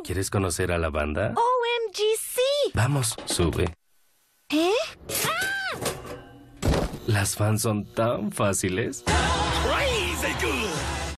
¿Quieres conocer a la banda? OMG, sí. Vamos, sube. ¿Eh? Las fans son tan fáciles. Crazy good.